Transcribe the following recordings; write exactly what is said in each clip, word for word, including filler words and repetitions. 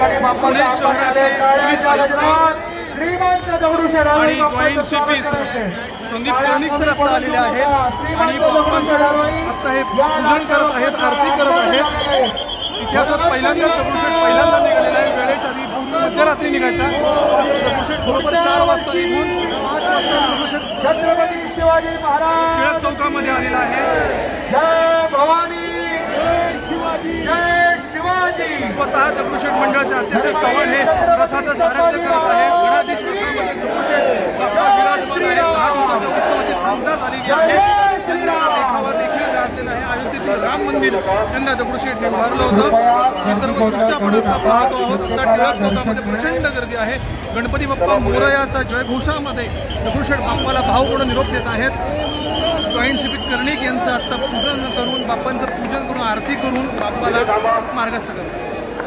पुणे शहराचे पोलीस आयुक्त आणि joint CP Sandeep Karnik sir आता आलेले आहेत आणि बाप्पांचं आता हे पूजन करत आहेत, आरती करत आहेत। इतिहासात पहिल्यांदाच दगडूशेठ पहिल्यांदा निघालेला आहे। वेळेच्या आधी पूर्वी मध्यरात्री निघायचा, दगडूशेठ बरोबर चार वाजता निघून पाच वाजता दगडूशेठ छत्रपती शिवाजी महाराज टिळक चौकामध्ये आलेला आहे। जय भवानी, जय शिवाजी, जय शिवाजी। स्वतः दगडूशेठ मंडळाचे अध्यक्ष चव्हाण हे रथाचं सारथ्य करत आहेत। गणाधीश रथामध्ये दगडूशेठ बाप्पा विराजमान आहेत। दहा दिवसाच्या उत्सवाची सांगता झालेली आहे। देखावा देखील गाजलेला आहे। अयोध्येतील राम मंदिर यंदा दगडूशेठ उभारलं होतं। हे सर्व दृश्य आपण आता पाहतो आहोत। आता टिळक चौकामध्ये प्रचंड गर्दी आहे। गणपती बाप्पा मोरयाचा जयघोषामध्ये दगडूशेठ बाप्पाला भावपूर्ण निरोप देत आहेत। जॉईंट सीपी कर्णिक यांचं आता पूजन करून बाप्पांचं पूजन करून आरती करून बाप्पाला मार्गस्थ करतात।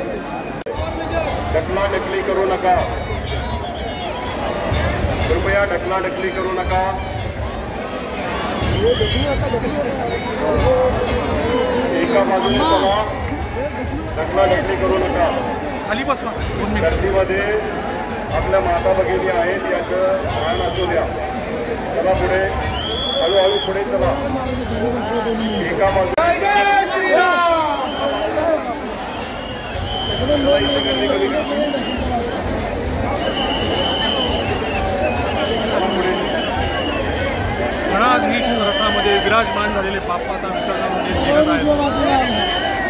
ढकला ढकली करू नका, कृपया ढकला ढकली करू नका। एका बाजूने चला, ढकला ढकली करू नका। खाली बसवा। गर्दीमध्ये आपल्या माता भगिनी आहेत, याचं ध्यान असू द्या। चला पुढे, हळूहळू पुढे चला। एका बाजूने गणाधीश रथामध्ये विराजमान झालेले बाप्पा आता विसर्जनामध्ये निघत आहेत।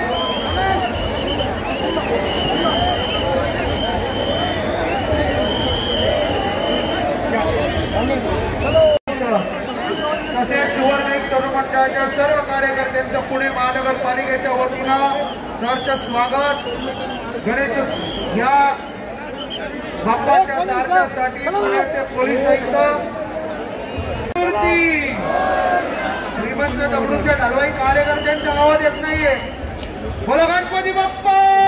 तसेच सुवर्ण तरुण मंडळाच्या सर्व कार्यकर्त्यांचं पुणे महानगरपालिकेच्या वतीनं सरचं स्वागत। गणेश या बाप्पाच्या सारथ्यासाठी पुण्याचे पोलीस आयुक्त श्रीमंत दगडूशेठ हलवाई कार्यकर्त्यांचा आवाज येत नाहीये। बोला गणपती बाप्पा।